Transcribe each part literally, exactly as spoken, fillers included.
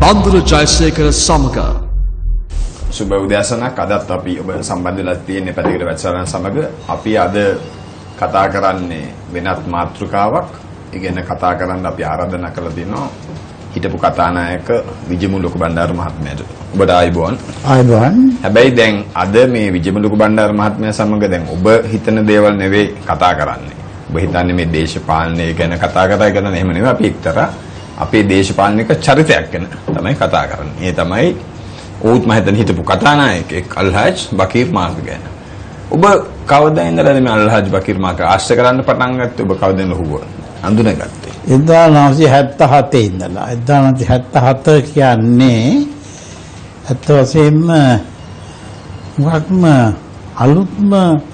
බන්දුර ජයසේකර සමග සුබ උදෑසනක්. අදත් අපි ඔබ සම්බන්ධ වෙලා තියෙන පැතිකඩ වැඩසටහන සමග අපි අද කතා කරන්නේ වෙනත් මාතෘකාවක්. ඒ කියන්නේ කතා කරන්න අපි ආරාධනා කරලා තියෙනවා හිටපු කතානායක විජේමුළු ලොකු බණ්ඩාර මහත්මයාට. ඔබට ආයුබෝවන්. ආයුබෝවන්. හැබැයි දැන් අද මේ විජේමුළු ලොකු බණ්ඩාර මහත්මයා සමග දැන් ඔබ හිතන දේවල් නෙවෙයි කතා කරන්නේ. ඔබ හිතන්නේ මේ දේශපාලනය ගැන කතා කරා කරන එහෙම නෙවෙයි. අපි එක්තරා අපේ දේශපාලනික චරිතයක් ගැන තමයි කතා කරන්නේ. ඒ තමයි ඌත් මම හිතන්නේ හිටපු කතානායකෙක් අල්හාජ් බකීර් මාර්ග ගැන. ඔබ කවදා ඉඳලාද මේ අල්හාජ් බකීර් මාර්ග ආශ්‍රය කරන්න පටන් ගත්තේ? ඔබ කවදාද ඔහුව හඳුනාගත්තේ? එක්දාස් නවසිය හැත්තෑ හතේ ඉඳලා. එක්දාස් නවසිය හැත්තෑ හත කියන්නේ ඇත්ත වශයෙන්ම මොකක්ම අලුත්ම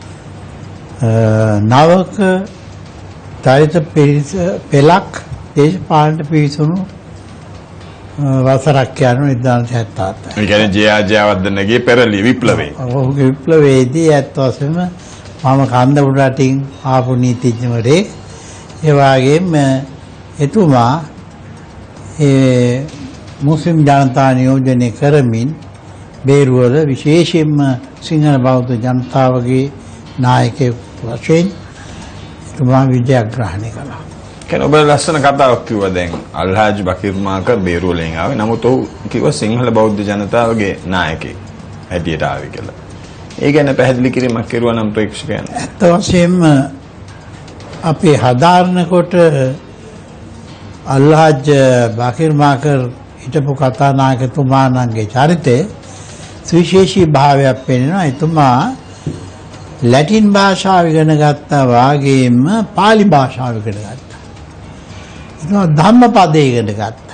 නවක චරිත පෙළක් දේශපාලනට පිවිසුණු වසරක් යන එක්දාස් නවසිය හැත්තෑ හත. ඒ කියන්නේ ජේ.ආර්. ජයවර්ධනගේ පෙරළි විප්ලවයේ. ඔහුගේ විප්ලවයේදී ඇත්ත වශයෙන්ම මම කන්ද උඩටින් ආපු නීතිඥවරයෙක්. ඒ වගේම එතුමා ඒ මුස්ලිම් ජනතා නියෝජනය කරමින් බේරුවල විශේෂයෙන්ම සිංහල බෞද්ධ ජනතාවගේ නායකයෙක් වශයෙන් එතුමා විජයග්‍රහණය කළා. කෙන ඔබ ලස්සන කතාවක් කිව්වා දැන් අල්හාජ් බකීර් මාර්ග බේරුවලෙන් ආවේ. නමුත් ඔහු කිව්වා සිංහල බෞද්ධ ජනතාවගේ නායකයෙක් හැටියට ආවේ කියලා. ඒ ගැන පැහැදිලි කිරීමක් කරුවා නම් ප්‍රේක්ෂකයන්. ඇත්ත වශයෙන්ම අපේ හදාරනකොට අල්හාජ් බකීර් මාර්ග හිටපු කතානායකතුමාණන්ගේ චරිතය සුවිශේෂී භාවයක් පෙන්වනවා. එතුමා ලැටින් භාෂාව ඉගෙන ගත්තා වගේම පාලි භාෂාව ඉගෙන ගත්තා. එතුමා ධම්මපදය ඉගෙන ගත්තා.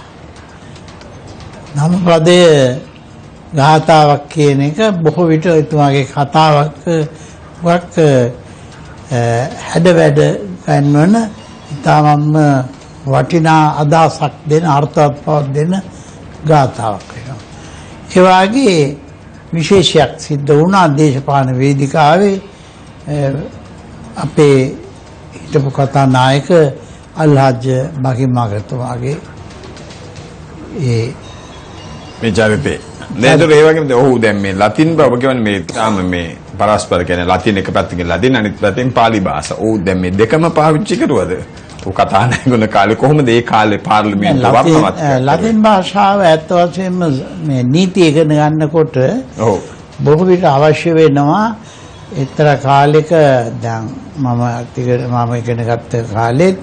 ධම්මපදයේ ගාථාවක් කියන එක බොහෝ විට එතුමාගේ කතාවක් වක් හැඩ වැඩ ගන්නවන ඉතාමත්ම වටිනා අදහසක් දෙන අර්ථවත් දෙන ගාථාවක් වෙනවා. ඒ වගේ විශේෂයක් සිද්ධ වුණා දේශපාලන වේදිකාවේ අපේ හිටපු කතානායක අල්හාජ් බකීර් මාර්ගතුමාගේ ඒ මේ චරිතේ නේද? ඒ වගේම ඔහු දැන් මේ ලතින් බව කියන්නේ මේ තාම මේ පරස්පර කියන්නේ ලතින් එක පැත්තකින් ලතින් අනිත් පැත්තෙන් පාලි භාෂා. ඔහු දැන් මේ දෙකම පාවිච්චි කරුවද? ඔහු කතානායකන කාලේ කොහොමද ඒ කාලේ පාර්ලිමේන්තුව වර්ණවත් ලතින් භාෂාව ඇත්ත වශයෙන්ම මේ නීති ඉගෙන ගන්නකොට ඔව් බොහෝ විට අවශ්‍ය වෙනවා. එක්තරා කාලෙක දැන් මම මම ඉගෙන ගත්ත කාලෙත්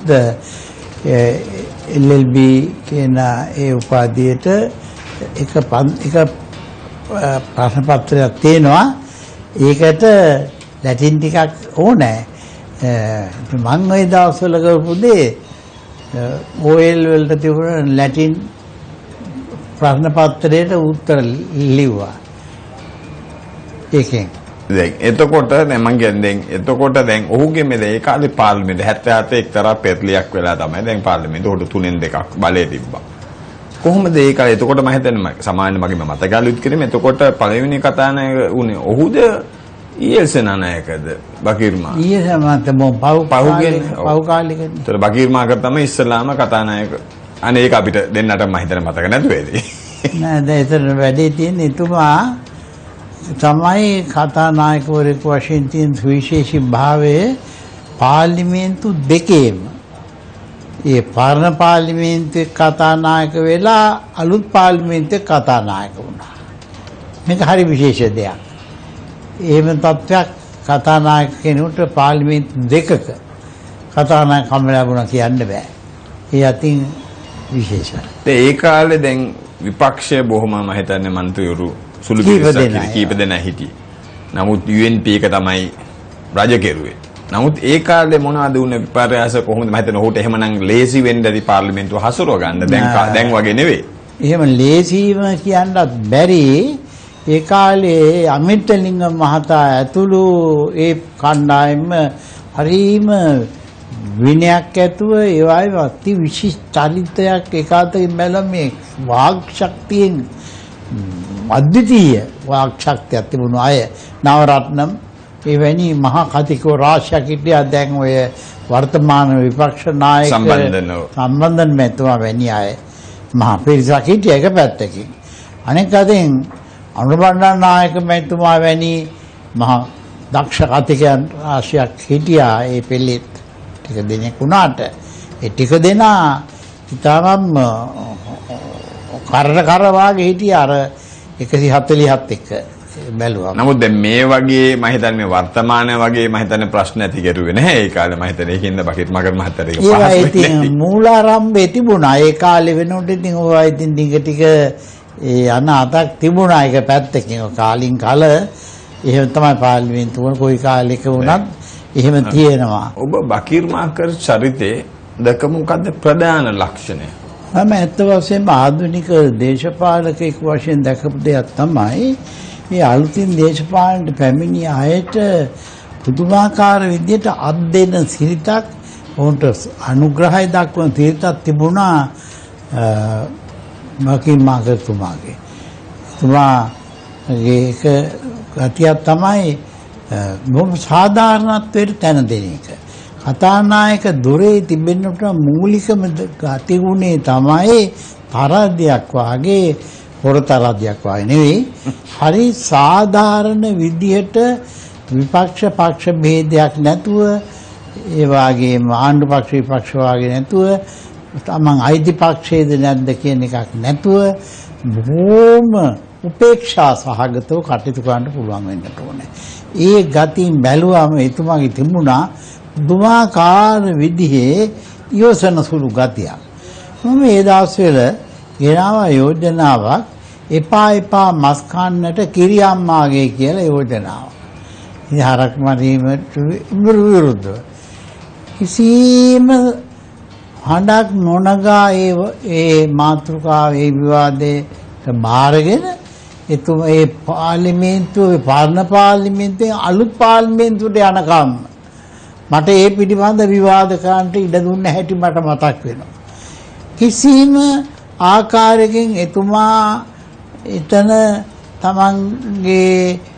එල් එල් බී කියන ඒ උපාධියට එක එක ප්‍රශ්න පත්‍රයක් තියෙනවා. ඒකට ලැටින් ටිකක් ඕනේ. මම ওই දවස්වල කරපු දේ ඕ එල් වලට තිබුණ ලැටින් ප්‍රශ්න පත්‍රයට උත්තර ලිව්වා. ඒකෙන් දැන් එතකොට දැන් මම කියන්නේ එතකොට දැන් ඔහුගේ මේ ඒ කාලේ පාර්ලිමේන්තුව හැත්තෑ හතේ එක්තරා පෙරලියක් වෙලා තමයි දැන් පාර්ලිමේන්තුව උඩ තුනෙන් දෙකක් බලය තිබ්බා. කොහොමද ඒ කාලේ? එතකොට මම හිතන්නේ සාමාන්‍ය මගේ මතක අලුත් කිරීම. එතකොට පළවෙනි කතානායක උනේ ඔහුද ඊ.එල්. සේනානායකද බකීර් මාර්ග? ඊ.එල්. සේනානායක මොම් පව් පහුගෙන පව් කාලෙකනේ. ඒතර බකීර් මාර්ග තමයි ඉස්සලාම කතානායක. අනේ ඒක අපිට දෙන්නට මම හිතන්නේ මතක නැතු වේද? නෑ දැන් ඒතර වැඩේ තියෙන්නේ එතුමා තමයි කතානායකවරයෙකු වශයෙන් තියෙන සුවිශේෂී භාවයේ පාර්ලිමේන්තු දෙකේම ඒ පාරණ පාර්ලිමේන්තුවේ කතානායක වෙලා අලුත් පාර්ලිමේන්තුවේ කතානායක වුණා. මේක හරි විශේෂ දෙයක්. එහෙම තත්ත්වයක් කතානායක කෙනෙකුට පාර්ලිමේන්තු දෙකක කතානායකකම් ලැබුණා කියන්න බෑ. ඒ අතින් විශේෂයි. ඒ කාලේ දැන් විපක්ෂය බොහොම මම හිතන්නේ මන්ත්‍රීවරු සුළු පිරිසක් කීප දෙනා හිටියේ. නමුත් යූ එන් පී එක තමයි රජ කෙරුවේ. නමුත් ඒ කාලේ මොනවද වුනේ විපර්යාස? කොහොමද මම හිතන්නේ ඔහුට එහෙමනම් ලේසි වෙන්න ඇති පාර්ලිමේන්තුව හසුරව ගන්න. දැන් දැන් වගේ නෙවෙයි. එහෙම ලේසිම කියන්නත් බැරි. ඒ කාලේ අමිත්ලිංග මහතා ඇතුළු ඒ කණ්ඩායම හරීම විනයක් ඇතුව ඒ වගේ අති විශේෂ චරිතයක් ඒකාතකින් බැලුවම මේ වාග් ශක්තියෙන් අද්විතීය වාග් ශක්තියක් තිබුණු අය නවරත්නම් එවැනි මහා කතිකෝ රාශියක් හිටියා. දැන් ඔය වර්තමාන විපක්ෂ නායක සම්බන්ධන සම්බන්ධන මෙතුමා වැනි අය මහා පිරිසක් හිටිය එක පැත්තකින්. අනෙක් අතින් අනුබණ්ඩාරනායක මැතිතුමා වැනි මහා දක්ෂ කතිකයන් රාශියක් හිටියා ඒ පෙළෙත් ටික දෙනෙක් වුණාට ඒ ටික දෙනා ඉතාමත් කරට කර වාගේ හිටියා අර එකසිය හතළිහත් එක්ක බැලුවා. නමුත් දැන් මේ වගේ මම හිතන්නේ මේ වර්තමාන වගේ මම හිතන්නේ ප්‍රශ්න ඇති කරුවේ නැහැ ඒ කාලේ මම හිතන්නේ ඒකින්ද බකිත් මගර් මහත්තයා ඒක පහසු වෙන්නේ. ඒ ඉතින් මූලාරම්භේ තිබුණා ඒ කාලේ වෙනකොට ඉතින් ඔය ඉතින් ටික ටික ඒ අනාතක් තිබුණා ඒක පැත්තකින් කාලින් කාල එහෙම තමයි පාර්ලිමේන්තුව කොයි කාලෙක වුණත් එහෙම තියෙනවා. ඔබ බකීර් මාකර් චරිතේ දැකමු මොකද්ද ප්‍රධාන ලක්ෂණය? මම ඇත්ත වශයෙන්ම ආධුනික දේශපාලකයෙක් වශයෙන් දැකපු දෙයක් තමයි මේ අලුතින් දේශපාලනයට පැමිණි අයට පුදුමාකාර විදිහට අත් දෙන සිරිතක් උන්ට අනුග්‍රහය දක්වන සිරිතක් තිබුණා බකීර් මාකර් තුමාගේ. තුමාගේ එක ගතියක් තමයි බොහොම සාධාරණත්වයට තැන දෙන එක. කතානායක දොරේ තිබෙන්නට මූලිකම ගතිගුණේ තමයි තරහදයක් වාගේ හොරතරදයක් වාගේ නෙවෙයි. හරි සාධාරණ විදිහට විපක්ෂ පක්ෂ ભેදයක් නැතුව ඒ වගේම ආණ්ඩු පක්ෂ විපක්ෂ වාගේ නැතුව තමන් අයිති පක්ෂයේද නැද්ද කියන එකක් නැතුව බොහොම උපේක්ෂා සහගතව කටයුතු කරන්න පුළුවන් වෙන්න ඕනේ. ඒ ගතින් බැලුවම එතුමාගේ තිබුණා දුමාකාර විදිහේ යොසන සුළු ගතියක්. මම ඒ දවස්වල ගෙනාව යෝජනාවක් එපා එපා මස් කන්නට කිරි අම්මාගේ කියලා යෝජනාවක්. ඉතින් හරක් මරීමට විරුද්ධව කිසිම හඬක් නොනගා ඒ ඒ මාතෘකාව ඒ විවාදේ බාරගෙන එතුම ඒ පාර්ලිමේන්තුවේ පාලන පාර්ලිමේන්තුවේ අලුත් පාර්ලිමේන්තුවට යනකම් මට ඒ පිටිබඳ විවාද කරන්නට ඉඩ දුන්න හැටි මට මතක් වෙනවා. කිසිම ආකාරයකින් එතුමා එතන තමන්ගේ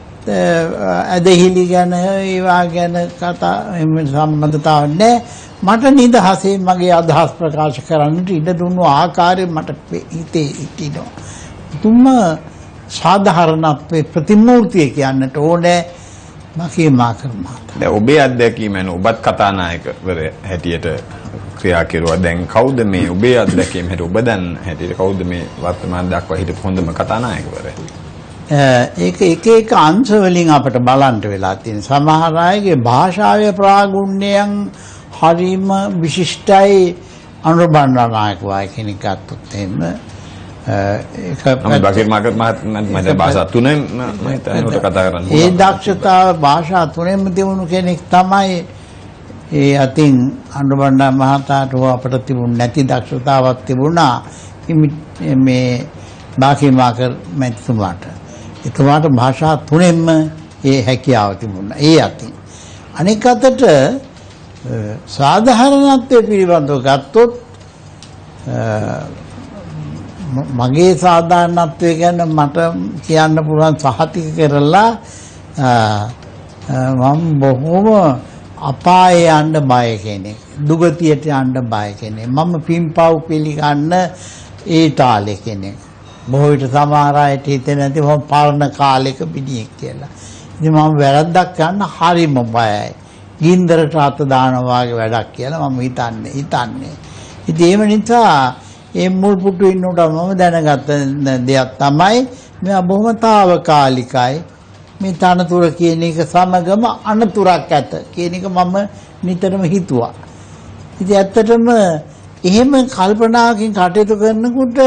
ඇදහිලි ගැන ඒවා ගැන කතා සම්බන්ධතාවක් නැහැ. මට නිදහසේ මගේ අදහස් ප්‍රකාශ කරන්නට ඉඩ දුන්නු ආකාරය මට හිතේ හිටිනවා. තුම සාධාරණත්වයේ ප්‍රතිමූර්තිය කියන්නට ඕනේ බකීර් මාකර් මහතා. දැන් ඔබේ අත්දැකීම වෙන ඔබත් කතානායකවර හැටියට ක්‍රියා කෙරුවා. දැන් කවුද මේ ඔබේ අත්දැකීම හැටියට ඔබ දැන් හැටියට කවුද මේ වර්තමාන දක්වා හිටපු හොඳම කතානායකවරයා? ඒක එක එක අංශ වලින් අපිට බලන්න වෙලා තියෙන. සමහර අයගේ භාෂාවේ ප්‍රාගුණ්‍යයන් හරිම විශිෂ්ටයි. අනුබණ්ඩාරනායක වායි කෙනෙක් ගත්තොත් එහෙම ඒක බකීර් මාකර් මහත්මයා භාෂා තුනෙන් මම හිතන්නේ කතා කරන්නේ. ඒ දක්ෂතාව භාෂා තුනෙන්ම තිබුණු කෙනෙක් තමයි ඒ අතින් අනුබණ්ඩාර මහතාට අපිට තිබුණ නැති දක්ෂතාවක් තිබුණා මේ බකීර් මාකර් මැතිතුමාට. එතුමාට භාෂා තුනෙන්ම ඒ හැකියාව තිබුණා. ඒ අතින් අනෙක් අතට සාධාරණත්වයේ පිළිබඳව ගත්තොත් මගේ සාධාරණත්වය ගැන මට කියන්න පුළුවන් සහතික කරලා මම බොහොම අපායේ යන්න බය කෙනෙක්. දුගතියට යන්න බය කෙනෙක්. මම පින්පව් පිළිගන්න ඒ තාලේ කෙනෙක්. බොහෝ විට සමහර අයට හිතෙන්නේ නැති මම පරණ කාලෙක පිටියෙක් කියලා. ඉතින් මම වැරද්දක් කරන්න හරිම බයයි. ගින්දරට අත දානවා වගේ වැඩක් කියලා මම හිතන්නේ හිතන්නේ. ඉතින් ඒව නිසා ඒ මුල් පුටු ඉන්නකොට මම දැනගත්ත දෙයක් තමයි මේ බොහොම తాවකාලිකයි. මේ තනතුර කියන එක සමගම අනතුරක් ඇත කියන එක මම නිතරම හිතුවා. ඉතින් ඇත්තටම එහෙම කල්පනාවකින් කටයුතු කරනකොට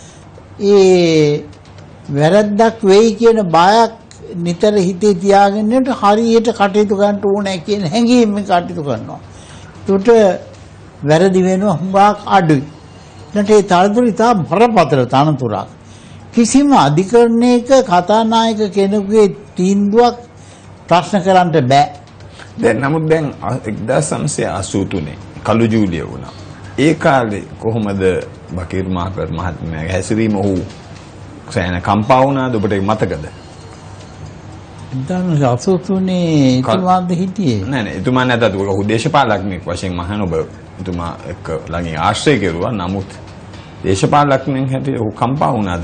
ඒ වැරද්දක් වෙයි කියන බයක් නිතර හිතේ තියාගෙන හරියට කටයුතු කරන්න ඕනේ කියන හැඟීමෙන් කටයුතු කරනවා. ඒකට වැරදි වෙනවා හුඟක් අඩුයි. ඊට ඒ තරතුරු ඉතා බරපතල තනතුරක්. කිසිම අධිකරණයක කතානායක කෙනෙකුගේ තීන්දුවක් ප්‍රශ්න කරන්න බෑ. දැන් නමුත් දැන් එක්දාස් නවසිය අසූ තුනේ කළු ජූලිය වුණා. ඒ කාලේ කොහොමද බකීර් මාකර් මහත්මයාගේ හැසිරීම ඔහු සෑහෙන කම්පා වුණාද ඔබට මතකද? එක්දාස් අසූ තුනේ එතුමාද හිටියේ? නෑ නෑ එතුමා නැතත් ඔහු දේශපාලඥයෙක් වශයෙන් මහන ඔබ එතුමා එක්ක ළඟින් ආශ්‍රය කෙරුවා. නමුත් දේශපාලඥයෙක් හැටියට ඔහු කම්පා වුණාද?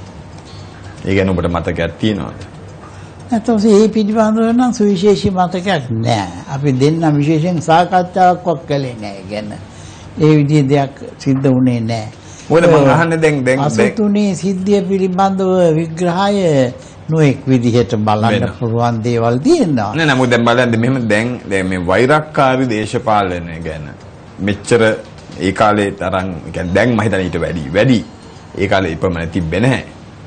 ඒ ගැන ඔබට මතකයක් තියෙනවද? නැත්නම් මේ පිළිබඳව නම් සුවිශේෂී මතකයක් නැහැ. අපි දෙන්න විශේෂයෙන් සාකච්ඡාවක් කළේ නැහැ. ගැන ඒ විදිහේ දෙයක් සිද්ධ වුණේ නැහැ. මොකද මම අහන්නේ දැන් දැන් අසතුනේ සිද්ධිය පිළිබඳව විග්‍රහය නොඑක් විදිහට බලන්න පුළුවන් දේවල් තියෙනවා. නෑ නමුත් දැන් බලන්න මෙහෙම දැන් දැන් මේ වෛරක්කාරී දේශපාලනය ගැන මෙච්චර ඒ කාලේ තරම් يعني දැන් මම හිතන්නේ ඊට වැඩි වැඩි ඒ කාලේ ඉපමණ තිබ්බේ නැහැ.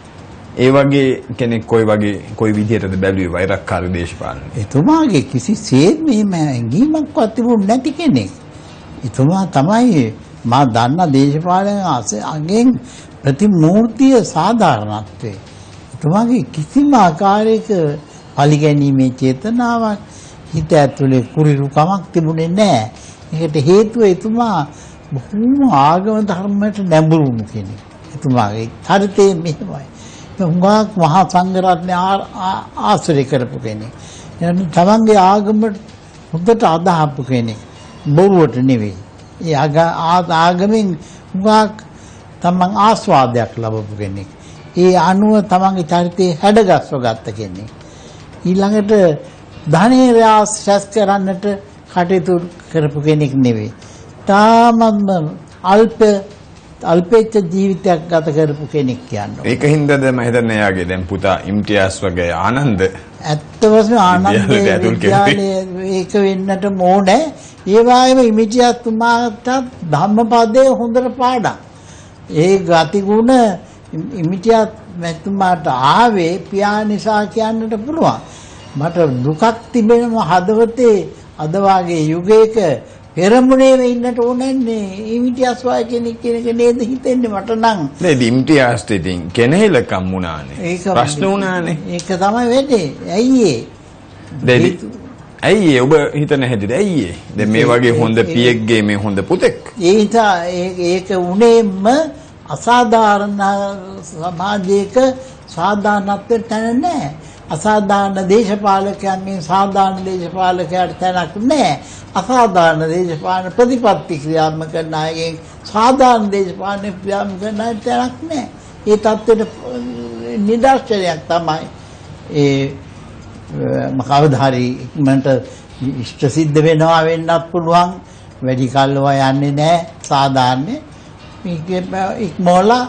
ඒ වගේ කෙනෙක් කොයි වගේ කොයි විදිහටද බැලුවේ වෛරක්කාරී දේශපාලනය? එතුමාගේ කිසිසේත් මෙහෙම ඇඟීමක්වත් තිබුණ නැති කෙනෙක්. එතුමා තමයි මා දන්න දේශපාලන අගෙන් ප්‍රතිමූර්තිය සාධාරණත්වයේ. එතුමාගේ කිසිම ආකාරයක පරිගැනීමේ චේතනාවක් හිත ඇතුලේ කුරිරුකමක් තිබුණේ නැහැ. ඒකට හේතුව එතුමා බොහෝම ආගම ධර්මයට නැඹුරු කෙනෙක්. එතුමාගේ චරිතය මෙහෙමයි. උංගාක් මහා සංඝරත්නය ආශ්‍රය කරපු කෙනෙක්. එනි තමන්ගේ ආගමට හොඳට අදහපු කෙනෙක්. බොරුවට නෙවෙයි. ඒ ආගමෙන් උංගාක් තමන් ආස්වාදයක් ලබපු කෙනෙක්. ඒ අනුව තමන්ගේ චරිතය හැඩගස්ව ගත්ත කෙනෙක්. ඊළඟට ධනෙ රැස් කරන්නට කටයුතු කරපු කෙනෙක් නෙවෙයි. තාමත්ම අල්ප අල්පේච්ඡ ජීවිතයක් ගත කරපු කෙනෙක් කියන්නේ. ඒකින්දද මම හිතන්නේ යාගේ දැන් පුතා ඉම්තියාස් වගේ ආනන්ද ඇත්ත වශයෙන්ම ආනන්ද විද්‍යාලයේ ඒක වෙන්නට ඕනේ. ඒ වගේම ඉමිතියාස් තුමාට ධම්මපදයේ හොඳට පාඩම්. ඒ ගතිගුණ ඉමිතියාස් මැතිතුමාට ආවේ පියා නිසා කියන්නට පුළුවන්. මට දුකක් තිබෙනම හදවතේ අද වාගේ යුගයක පෙරමුණේ වෙන්නට ඕනන්නේ ඉමිතියාස් වාය කෙනෙක් කෙනෙක් නේද හිතෙන්නේ මට නම්. නේද ඉමිතියාස් දෙතින් කෙනෙහිලකම් වුණානේ. ප්‍රශ්න වුණානේ. ඒක තමයි වෙන්නේ. ඇයි ඒ? ඇයි ඒ ඔබ හිතන හැටියට ඇයි ඒ? දැන් මේ වගේ හොඳ පියෙක්ගේ මේ හොඳ පුතෙක්. ඒ නිසා ඒක උනේම අසාධාරණ සමාජයක සාධාරණත්වයට තැන නැහැ. අසාධාරණ දේශපාලකයන්ගෙන් සාධාරණ දේශපාලකයාට තැනක් නැහැ. අසාධාරණ දේශපාලන ප්‍රතිපත්ති ක්‍රියාත්මක කරන අයගෙන් සාධාරණ දේශපාලන ක්‍රියාත්මක කරන අයට තැනක් නැහැ. ඒ தත්ත්වෙට නිදර්ශනයක් තමයි ඒ මකවධාරි ඉක්මනට ඉෂ්ට සිද්ධ වෙනවා වෙන්නත් පුළුවන්. වැඩි කල්ව යන්නේ නැහැ සාධාරණ. මේක ඉක්මෝලා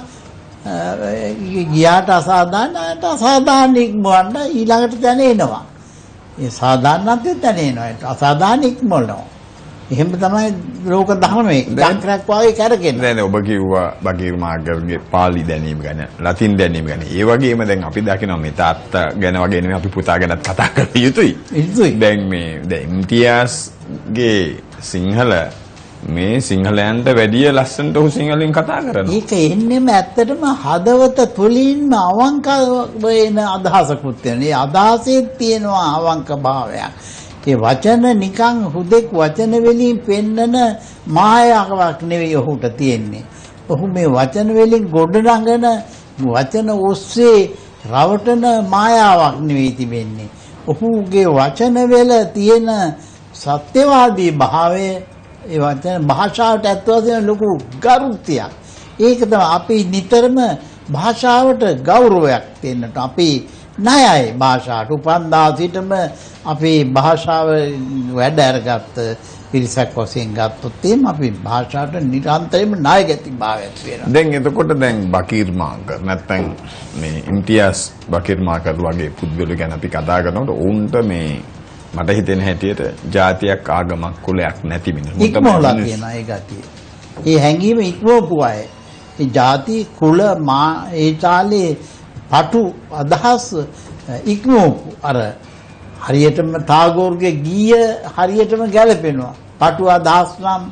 ගියාට අසාධාරණට අසාධාරණ ඉක්මවන්න ඊළඟට දැනෙනවා. ඒ සාධාරණත්වය දැනෙනවා. අසාධාරණ ඉක්මවනවා. එහෙම තමයි ලෝක ධර්මයේ යන්ත්‍රයක් වගේ කරගෙන. දැන් ඔබ කිව්වා බකීර් මාර්ගර්ගේ පාලි දැනීම ගැන, ලතින් දැනීම ගැන. ඒ වගේම දැන් අපි දකිනවා මේ තාත්තා ගැන වගේ නෙමෙයි අපි පුතා ගැනත් කතා කර යුතුයි. යුතුයි. දැන් මේ දැන් ඉම්තියාස්ගේ සිංහල මේ සිංහලයන්ට වැඩිය ලස්සනට ඔහු සිංහලෙන් කතා කරනවා. ඒක එන්නේම ඇත්තටම හදවත තුලින්ම අවංක වෙන අදහසකුත් තියෙනවා. ඒ අදහසේ තියෙනවා අවංක භාවයක්. ඒ වචන නිකන් හුදෙක් වචන වලින් පෙන්නන මායාවක් නෙවෙයි ඔහුට තියෙන්නේ. ඔහු මේ වචන වලින් ගොඩනගන වචන ඔස්සේ රවටන මායාවක් නෙවෙයි තිබෙන්නේ. ඔහුගේ වචන වල තියෙන සත්‍යවාදී භාවය ඒ වචන භාෂාවට ඇත්ත වශයෙන්ම ලොකු ගරුත්වයක්. ඒක තමයි අපි නිතරම භාෂාවට ගෞරවයක් දෙන්නට අපි ණයයි භාෂාවට උපන්දා සිටම අපි භාෂාව වැඩ අරගත්ත පිරිසක් වශයෙන් ගත්තොත් එම් අපි භාෂාවට නිරන්තරයෙන්ම ණයගැති භාවයක් තියෙනවා. දැන් එතකොට දැන් බකීර් මාකර් නැත්නම් මේ ඉම්තියාස් බකීර් මාකර් වගේ පුද්ගලයෝ ගැන අපි කතා කරනකොට උන්ට මේ මට හිතෙන හැටියට ජාතියක් ආගමක් කුලයක් නැති මිනිස්සු ඉක්මවලා තියෙනවා ඒ ගතිය. ඒ හැඟීම ඉක්මවපු අය. ඒ ජාති කුල මා ඒ කාලේ පටු අදහස් ඉක්මවපු අර හරියටම ටාගෝර්ගේ ගීය හරියටම ගැලපෙනවා. පටු අදහස් නම්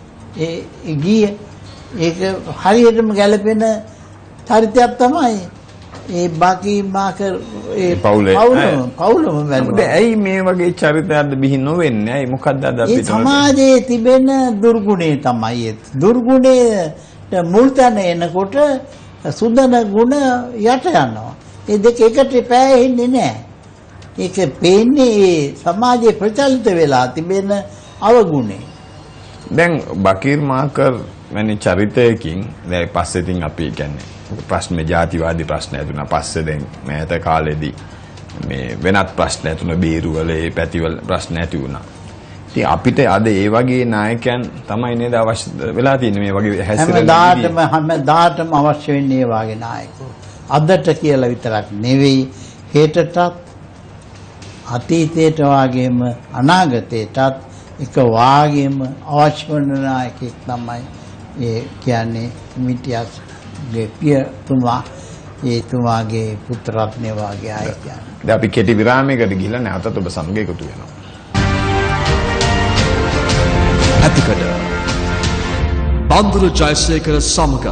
ඒ ගීය ඒක හරියටම ගැලපෙන චරිතයක් තමයි ඒ බකීර් මාකර් ඒ පවුලේ පවුලම වැළුවා. ඇයි මේ වගේ චරිතයක්ද බිහි නොවෙන්නේ? ඇයි මොකද්ද අද අපිට? ඒ සමාජයේ තිබෙන දුර්ගුණේ තමයි ඒ. දුර්ගුණේට මුල් තැන එනකොට සුදන ගුණ යට යනවා. ඒ දෙක එකට පෑහෙන්නේ නැහැ. ඒක පේන්නේ ඒ සමාජයේ ප්‍රචලිත වෙලා තිබෙන අවගුණේ. දැන් බකීර් මාකර් වැනි චරිතයකින් දැන් පස්සේ තින් අපි කියන්නේ ප්‍රශ්න ජාතිවාදී ප්‍රශ්න ඇතුණා. පස්සේ දැන් මෑත කාලෙදී මේ වෙනත් ප්‍රශ්න ඇතුණ බීරුවල ඒ පැතිවල ප්‍රශ්න ඇති වුණා. ඉතින් අපිට අද ඒ වගේ නායකයන් තමයි නේද අවශ්‍ය වෙලා තියෙන්නේ මේ වගේ හැසිරෙන්න. හැමදාටම හැමදාටම අවශ්‍ය වෙන්නේ ඒ වගේ නායකයෝ. අදට කියලා විතරක් නෙවෙයි හෙටටත් අතීතයට වාගේම අනාගතයටත් එක වාගේම අවශ්‍ය වන නායකයෙක් තමයි ඒ කියන්නේ මිටියස් ගෙපියතුමා ඒ තුමාගේ පුත්‍රරත්නය වාගේ අය කියන්නේ. දැන් අපි කෙටි විරාමයකට ගිහිල්ලා නැවතත් ඔබ සමග එකතු වෙනවා. ඇතිකඩ බන්දුරු ජයසේකර සමග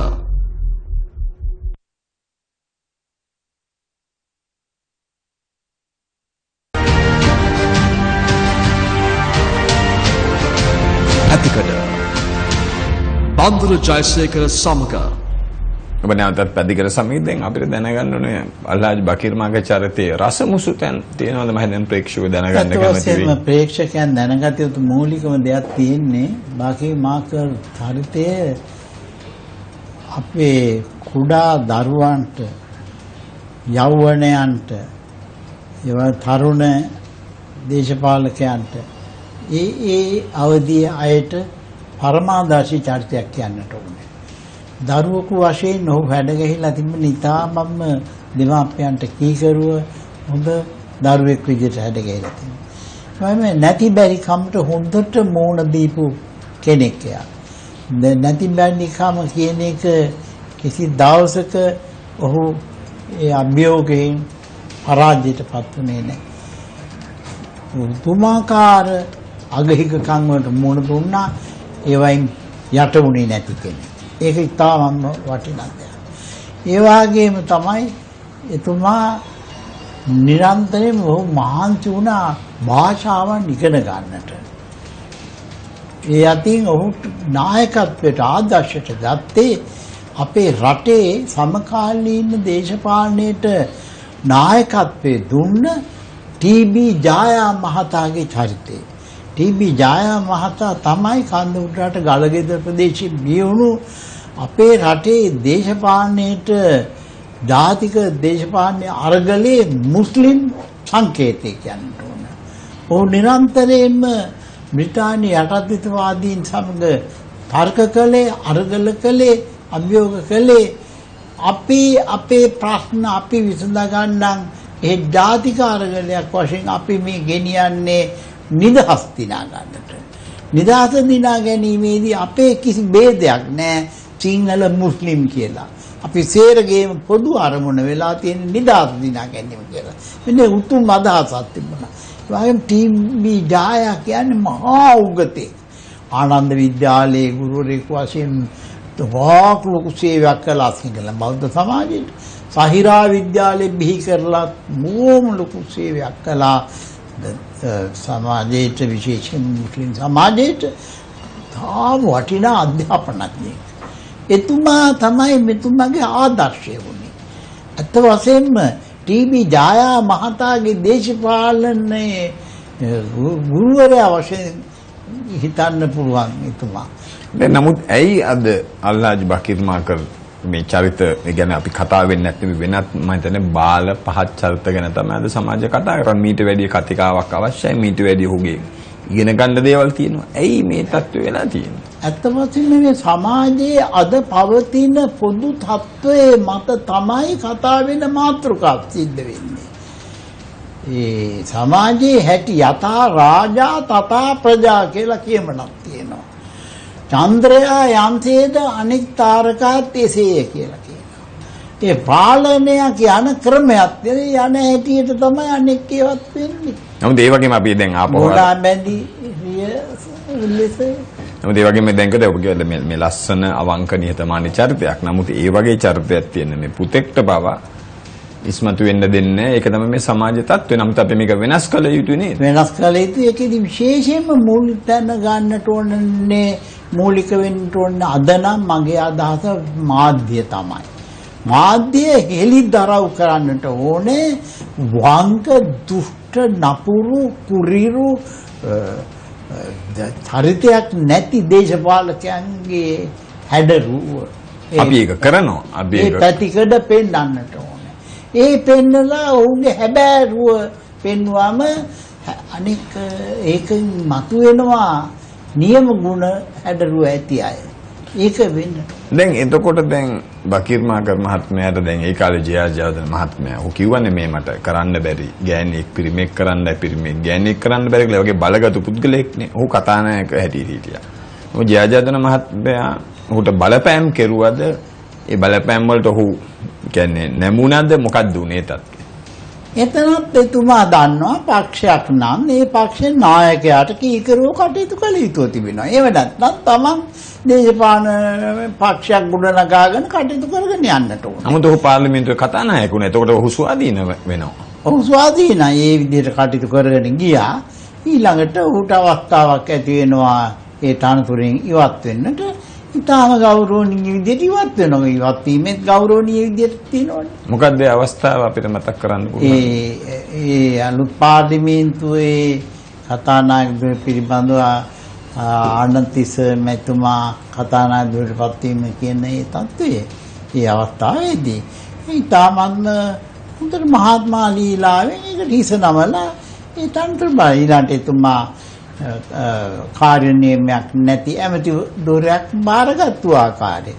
ඇතිකඩ බන්දුරු ජයසේකර සමග ඔබ නැවතත් පැදිකර සමීපයෙන් අපිට දැනගන්න ඕනේ අල්ලාජ් බකීර් මාගේ චරිතයේ රසමුසු තැන් තියෙනවද මම හිතන්නේ ප්‍රේක්ෂකයෝ දැනගන්න කැමති වෙයි. ප්‍රේක්ෂකයන් දැනගත යුතු මූලිකම දෙයක් තියෙන්නේ බකීර් මාකර් චරිතයේ අපේ කුඩා දරුවන්ට යෞවනයන්ට ඒවා තරුණ දේශපාලකයන්ට ඒ ඒ අවදියේ අයට පරමාදර්ශී චරිතයක් කියන්නට ඕනේ. දරුවෙකු වශයෙන් ඔහු හැඩ ගැහිලා තිබෙන ඉතාමත්ම දෙමාපියන්ට කීකරුව හොඳ දරුවෙක් විදිහට හැඩ ගැහිලා තිබෙනවා. මම නැති බැරි කමට හොඳට මෝණ දීපු කෙනෙක් යා. නැති බැරි කම කියන එක කිසි දවසක ඔහු ඒ අභියෝගයෙන් පරාජයටපත් වුණේ නැහැ. තුමාකාර අගහිකකම් වලට මුහුණ දුන්නා ඒ වයින් යට වුණේ නැති කෙනෙක්. ඒක ඉතාමත් වටිනා දෙයක්. ඒ වගේම තමයි එතුමා නිරන්තරයෙන්ම මහන්සි වුණා භාෂාවන් ඉගෙන ගන්නට. ඒ අතින් ඔහු නායකත්වයට ආදර්ශයට ගත්තේ අපේ රටේ සමකාලීන දේශපාලනයට නායකත්වයේ දුන්න ටී.බී. ජායා මහතාගේ චරිතය. ටී.බී. ජායා මහතා තමයි කන්දුරට ගලගෙදර ප්‍රදේශයේ බියුණු අපේ රටේ දේශපාලනයට ජාතික දේශපාලන අරගලේ මුස්ලිම් සංකේතය කියන්න ඕන. ඔහු නිරන්තරයෙන්ම බ්‍රිතාන්‍ය යටත්විතවාදීන් සමග තර්ක කළේ, අරගල කළේ, අභියෝග කළේ අපි අපේ ප්‍රශ්න අපි විසඳ ගන්නම් ඒ ජාතික අරගලයක් වශයෙන් අපි මේ ගෙනියන්නේ නිදහස් දිනා ගන්නට. නිදහස දිනා ගැනීමේදී අපේ කිසි ભેදයක් නැහැ සිංහල මුස්ලිම් කියලා. අපි සේරගේම පොදු අරමුණ වෙලා තියෙන නිදහස් දිනා ගැනීම කියලා. මෙන්න උතුම් අදහසක් තිබුණා. ඒ වගේම ටී.බී. ජායා කියන්නේ මහා උගතේ. ආනන්ද විද්‍යාලයේ ගුරුවරයෙක් වශයෙන් වාක් ලොකු සේවයක් කළා සිංහල බෞද්ධ සමාජයට. සහිරා විද්‍යාලයේ බිහි කරලා බොහොම ලොකු සේවයක් කළා සමාජයට විශේෂයෙන් මුස්ලිම් සමාජයට. තාම වටිනා අධ්‍යාපනඥයෙක්. එතුමා තමයි මෙතුමාගේ ආදර්ශය වුණේ. අත් වශයෙන්ම ටී.බී. ජායා මහතාගේ දේශපාලනයේ ගුරුවරයා වශයෙන් හිතන්න පුළුවන් එතුමා. දැන් නමුත් ඇයි අද අල්ලාජ් බකීර් මාකර් මේ චරිත ගැන අපි කතා වෙන්නේ නැත්නම් වෙනත් මම හිතන්නේ බාල පහත් චරිත ගැන තමයි අද සමාජය කතා කරන්නේ. මීට වැඩි කතිකාවක් අවශ්‍යයි. මීට වැඩි ඔහුගේ ඉගෙන ගන්න දේවල් තියෙනවා. ඇයි මේ තත්ත්වය වෙලා තියෙන්නේ? ඇත්ත වශයෙන්ම මේ සමාජයේ අද පවතින පොදු තත්ත්වයේ මත තමයි කතා වෙන මාතෘකාවක් සිද්ධ වෙන්නේ. ඒ සමාජයේ හැටි යථා රාජා තථා ප්‍රජා කියලා කියමනක් තියෙනවා. චන්ද්‍රයා යම්සේද අනෙක් තාරකාත් එසේය කියලා කියනවා. ඒ පාලනය කියන ක්‍රමයක් යන හැටියට තමයි අනෙක් ඒවත් වෙන්නේ. නමුත් ඒ වගේම අපි දැන් ආපහු ගෝලා බැඳි ලෙස නමුත් ඒ වගේම දැන් කද ඔබ කියල මේ ලස්සන අවංක නිහතමානී චරිතයක්. නමුත් ඒ වගේ චරිතයක් තියෙන මේ පුතෙක්ට බව ඉස්මතු වෙන්න දෙන්නේ. ඒක තමයි මේ සමාජ තත්ත්වය. නමුත් අපි මේක වෙනස් කළ යුතු නේද? වෙනස් කළ යුතු. ඒකෙදි විශේෂයෙන්ම මූලික තැන ගන්නට ඕනේ මූලික වෙන්න ඕනේ අද නම් මගේ අදහස මාධ්‍ය තමයි. මාධ්‍ය හෙළිදරව් කරන්නට ඕනේ වංක දුෂ්ට නපුරු කුරිරු චරිතයක් නැති දේශපාලකයන්ගේ හැඩරුව අපි ඒක කරනවා. අපි ඒක පැතිකඩ පෙන්වන්නට ඕනේ. ඒ පෙන්නලා ඔවුන්ගේ හැබෑරුව පෙන්වුවම අනික ඒකෙන් මතුවෙනවා නියම ගුණ හැඩරුව ඇති අය. ඒක වෙන්න. දැන් එතකොට දැන් බකීර් මාකර් මහත්මයාට දැන් ඒ කාලේ ජයා ජයවර්ධන මහත්මයා ඔහු කිව්වනේ මේ මට කරන්න බැරි ගෑණියෙක් පිරිමෙක් කරන්නයි පිරිමෙක් ගෑණියෙක් කරන්න බැරි කියලා. වගේ බලගත් පුද්ගලයෙක්නේ. ඔහු කතානායක හැටියට හිටියා. ඔහු ජයා ජයවර්ධන මහත්මයා ඔහුට බලපෑම් කෙරුවද? ඒ බලපෑම් වලට ඔහු කියන්නේ නැමුණාද? මොකක්ද උනේ තත්ත්වය? එතනත් එතුමා දන්නවා පක්ෂයක් නම් ඒ පක්ෂේ නායකයාට කීකරුව කටයුතු කළ යුතු තිබෙනවා. ඒව නැත්නම් තමන් දේශපාලන පක්ෂයක් ගොඩනගාගෙන කටයුතු කරගෙන යන්නට ඕන. නමුත් ඔහු පාර්ලිමේන්තුවේ කතානායකුනේ. එතකොට ඔහු ස්වාධීන වෙනවා. ඔහු ස්වාධීනයි. ඒ විදිහට කටයුතු කරගෙන ගියා. ඊළඟට ඔහුට අවස්ථාවක් ඇති වෙනවා ඒ තනතුරෙන් ඉවත් වෙන්නට. ඉතාම ගෞරවණීය විදිහට ඉවත් වෙනවා. ඉවත් වීමෙත් ගෞරවණීය විදිහට තියෙනවනේ. මොකද්ද ඒ අවස්ථාව අපිට මතක් කරන්න පුළුවන්? ඒ ඒ අලුත් පාර්ලිමේන්තුවේ කතානායකතුමා පිළිබඳව ආනන්තිස මැතිතුමා කතානායකතුමාට වීම කියන ඒ තත්ත්වයේ ඒ අවස්ථාවේදී ඉතාමත්ම හොඳට මහත්මා ලීලාවෙන් ඒකට හිස නමලා ඒ තනතුර බලීලාට එතුමා කාර්ය නියමයක් නැති ඇමති ධුරයක් බාරගත්තු ආකාරය.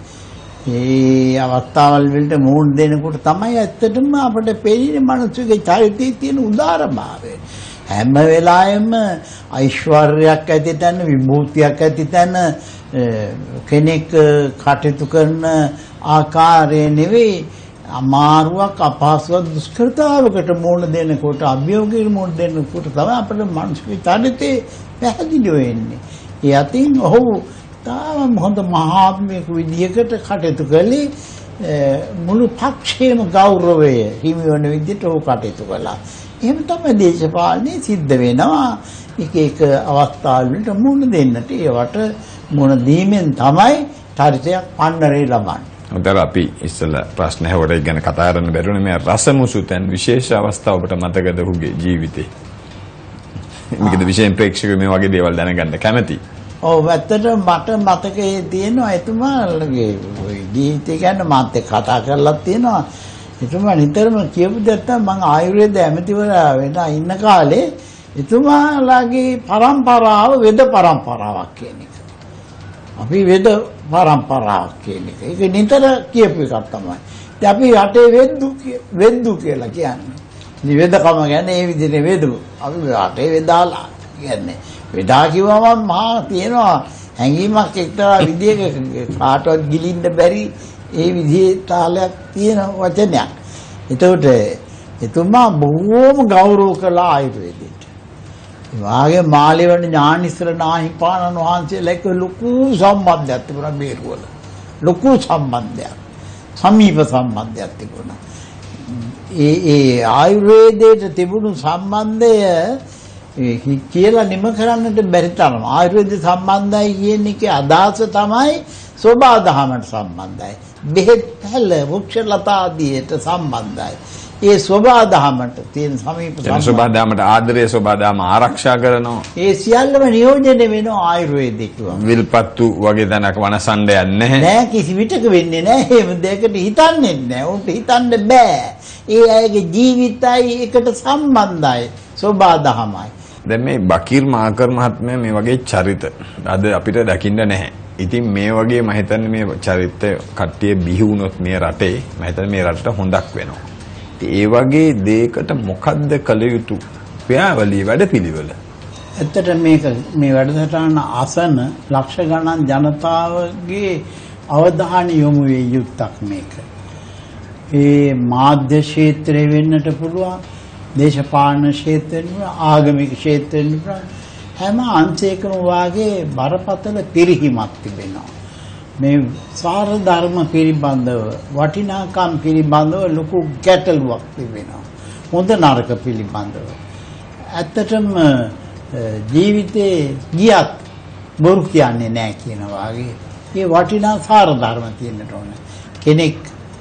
ඒ අවස්ථාවල් වලට මුහුණ දෙනකොට තමයි ඇත්තටම අපිට පෙනෙන්නේ මිනිස්සුගේ චරිතයේ තියෙන උදාරභාවය. හැම වෙලාවෙම ඓශ්වර්යයක් ඇති තැන විභූතියක් ඇති තැන කෙනෙක් කටයුතු කරන ආකාරය නෙවෙයි අමාරුවක් අපහසුවක් දුෂ්කරතාවකට මුහුණ දෙනකොට අභියෝගයකට මුහුණ දෙනකොට තමයි අපිට මානසික චරිතේ පැහැදිලි වෙන්නේ. ඒ අතින් ඔහු තාම හොඳ මහාත්මයෙක් විදිහකට කටයුතු කළේ මුළු පක්ෂයේම ගෞරවය හිමි වන විදිහට ඔහු කටයුතු කළා. එහෙම තමයි දේශපාලනේ සිද්ධ වෙනවා. එක එක අවස්ථාවල වලට මුහුණ දෙන්නට ඒවට මුහුණ දීමෙන් තමයි චරිතයක් පන්නරේ ලබන්නේ. උදේ අපි ඉස්සලා ප්‍රශ්න හැවරේ ගැන කතා කරන්න බැරුණේ මේ රසමුසුතෙන් විශේෂ අවස්ථාව ඔබට මතකද ඔහුගේ ජීවිතේ? මේකද විශේෂ ප්‍රේක්ෂකයෝ මේ වගේ දේවල් දැනගන්න කැමති. ඔව් ඇත්තට මට මතකයේ තියෙනවා එතුමාගේ ජීවිතය ගැන මාත් එක්ක කතා කරලා තියෙනවා. එතුමා නිතරම කියපු දෙයක් තමයි මම ආයුර්වේද ඇමතිවරයා වෙන ඉන්න කාලේ එතුමාලාගේ පරම්පරාව වෙද පරම්පරාවක් කියන එක. අපි වෙද පරම්පරාවක් කියන එක. ඒක නිතර කියපු එකක් තමයි. ඉතින් අපි රටේ වෙද්දු වෙද්දු කියලා කියන්නේ. ඉතින් වෙදකම ගැන ඒ විදිහේ වෙදු. අපි රටේ වෙදාලා කියන්නේ. වෙදා කිව්වම මහා තියෙනවා හැඟීමක් එක්තරා විදිහක කාටවත් ගිලින්න බැරි ඒ විදිහේ තාලයක් තියෙන වචනයක්. එතකොට එතුමා බොහෝම ගෞරව කළා ආයුර්වේදයට. ඒ වාගේ මාළේවන ඥානිස්තර නාහිපාණන් වහන්සේලා එක්ක ලොකු සම්බන්ධයක් තිබුණා බේරුවල. ලොකු සම්බන්ධයක්. සමීප සම්බන්ධයක් තිබුණා. ඒ ඒ ආයුර්වේදයට තිබුණු සම්බන්ධය කියලා නිම කරන්නට බැරි තරම ආයුර්වේද සම්බන්ධයි කියන එකේ අදහස තමයි සෝබා දහමට සම්බන්ධයි. බෙහෙත් පැල වෘක්ෂලතා ආදියට සම්බන්ධයි. ඒ සෝබා දහමට තියෙන සමීප සම්බන්ධය. සෝබා දහමට ආදරය සෝබා දහම ආරක්ෂා කරනවා. ඒ සියල්ලම නියෝජනය වෙනවා ආයුර්වේදේ කිව්වම. විල්පත්තු වගේ දනක වනසණ්ඩ යන්නේ නැහැ. නෑ කිසි විටක වෙන්නේ නෑ. එහෙම දෙයකට හිතන්නේ නෑ. උන්ට හිතන්න බෑ. ඒ අයගේ ජීවිතයි එකට සම්බන්ධයි. සෝබා දහමයි. දැන් මේ බකීර් මාකර් මහත්මයා මේ වගේ චරිත අද අපිට දකින්න නැහැ. ඉතින් මේ වගේ මම හිතන්නේ මේ චරිත කට්ටිය බිහි වුණොත් මේ රටේ මම හිතන්නේ මේ රටට හොඳක් වෙනවා. ඉතින් ඒ වගේ දෙයකට මොකද්ද කළ යුතු ක්‍රියාවලිය වැඩපිළිවෙල? ඇත්තට මේක මේ වැඩසටහන අසන ලක්ෂ ගණන් ජනතාවගේ අවධානය යොමු විය යුත්තක් මේක. ඒ මාධ්‍ය ක්ෂේත්‍රය වෙන්නට පුළුවන්. දේශපාලන ක්ෂේත්‍රෙන්න ආගමික ක්ෂේත්‍රෙන්න හැම අංශයකම වාගේ බරපතල පිරිහීමක් තිබෙනවා. මේ සාර ධර්ම පිළිබඳව වටිනාකම් පිළිබඳව ලොකු ගැටලුවක් තිබෙනවා. හොඳ නරක පිළිබඳව. ඇත්තටම ජීවිතේ ගියත් බොරු කියන්නේ නැහැ කියන වාගේ මේ වටිනා සාර ධර්ම තියෙන්නට ඕන. කෙනෙක්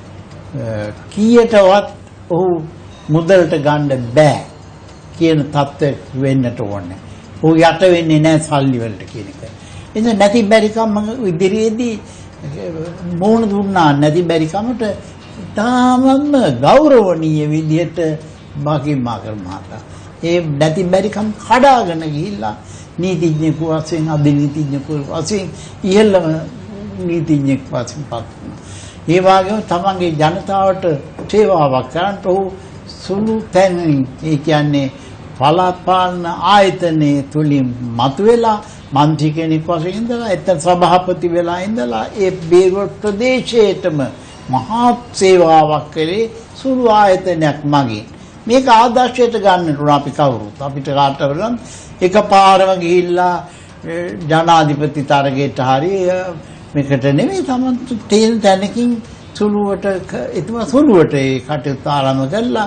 කීයටවත් ඔහු මුදලට ගන්න බෑ කියන තත්ත්වයක් වෙන්නට ඕනේ. ਉਹ යට වෙන්නේ නැහැ සල්ලි වලට කියන එක. එතන නැති බැරිකම ඉදිරියේදී මොන දුන්නා නැති බැරි කමට තාමම ගෞරවනීය විදියට බාකිම් මාකර් මහතා ඒ නැති බැරි කම් කඩාගෙන ගිහිල්ලා නීතිඥයෙකු වශයෙන් අධිනීතිඥයෙකු වශයෙන් ඉහළම නීතිඥයෙක් වශයෙන් පත් වුණා. ඒ වගේම තමන්ගේ ජනතාවට සේවාවක් කරන්න ඔහු සුළු තැනින් ඒ කියන්නේ පළාත් පාලන ආයතනයේ තුලින් මතුවෙලා මන්ත්‍රී කෙනෙක් වශයෙන් ඉඳලා එතන සභාපති වෙලා ඉඳලා ඒ බේරුව ප්‍රදේශයේටම මහත් සේවාවක් කළේ සුළු ආයතනයක් මගින්. මේක ආදර්ශයට ගන්නට උන අපි කවුරුත් අපිට කාටවත් එකපාරම ගිහිල්ලා ජනාධිපති තරගයට හරි මේකට නෙමෙයි තමන් තේන තැනකින් සුළුවට එතුමා සුළුවට ඒ කටයුතු ආරම්භ කළා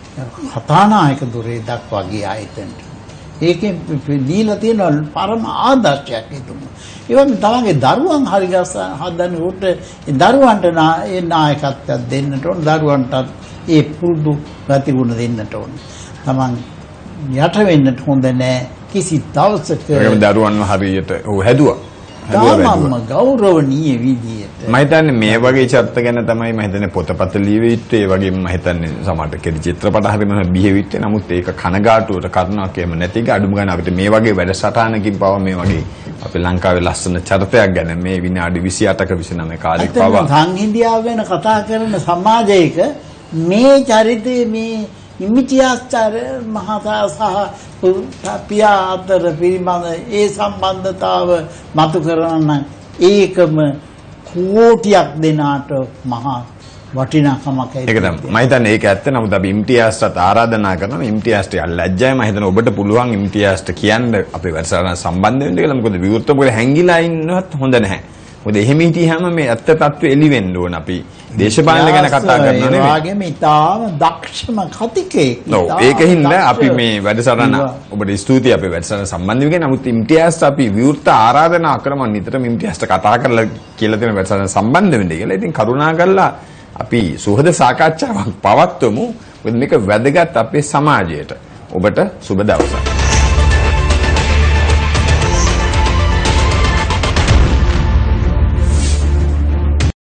කතානායක දුරේ දක්වා ගියා එතනට. ඒකෙන් දීලා තියෙන පරම ආදර්ශයක් එතුමා. ඒ වගේම තමන්ගේ දරුවන් හරි ගස්ස හදන්න උට ඒ දරුවන්ට ඒ නායකත්වයක් දෙන්නට ඕන දරුවන්ට ඒ පුරුදු ගතිගුණ දෙන්නට ඕන. තමන් යට වෙන්නට හොඳ නෑ කිසි දවසක. ඒකම දරුවන්ව හරියට ඔව් හැදුවා. තමන්ම ගෞරවනීය විදියට. මම හිතන්නේ මේ වගේ චරිත ගැන තමයි මම හිතන්නේ පොතපත ලියවිත්තේ ඒ වගේම මම හිතන්නේ සමහරට කෙරි චිත්‍රපට හරි මම බිහෙවිත්තේ නමුත් ඒක කනගාටුවට කරුණාවක් එහෙම නැති එක අඩුම ගන්න අපිට මේ වගේ වැඩසටහනකින් පව මේ වගේ අපේ ලංකාවේ ලස්සන චරිතයක් ගැන මේ විනාඩි විසි අටක විසි නවය කාලෙක පව සංහිඳියාව ගැන කතා කරන සමාජයක මේ චරිතයේ මේ ඉමිතියාස්තර මහතා සහ පියා අතර පිළිබඳ ඒ සම්බන්ධතාව මතු කරන ඒකම කෝටියක් දෙනාට මහා වටිනාකමක් ඒක තමයි මම හිතන්නේ ඒක ඇත්ත. නමුත් අපි ඉම්තියාස්ට ආරාධනා කරනවා ඉම්තියාස්ට ලැජ්ජයි. මම හිතන්නේ ඔබට පුළුවන් ඉම්තියාස්ට කියන්න අපේ වැඩසටහන සම්බන්ධ වෙන්න කියලා. මොකද විවෘත මොකද හැංගිලා ඉන්නවත් හොඳ නැහැ. මොකද එහෙම හිටියාම මේ ඇත්ත තත්ත්වෙ එළි වෙන්න ඕන. අපි දේශපාලන ගැන කතා කරනවා නෙමෙයි. ඒ වගේම ඉතාම දක්ෂම කතිකෙක්. ඔව් ඒකින්ද අපි මේ වැඩසටහන ඔබට ස්තුතියි අපේ වැඩසටහන සම්බන්ධ වෙගෙන. නමුත් ඉම්තියාස්ට අපි විවෘත ආරාධනා කරනවා නිතරම ඉම්තියාස්ට කතා කරලා කියලා තියෙන වැඩසටහන සම්බන්ධ වෙන්න කියලා. ඉතින් කරුණාකරලා අපි සුහද සාකච්ඡාවක් පවත්වමු. මොකද මේක වැදගත් අපේ සමාජයට. ඔබට සුබ දවසක්.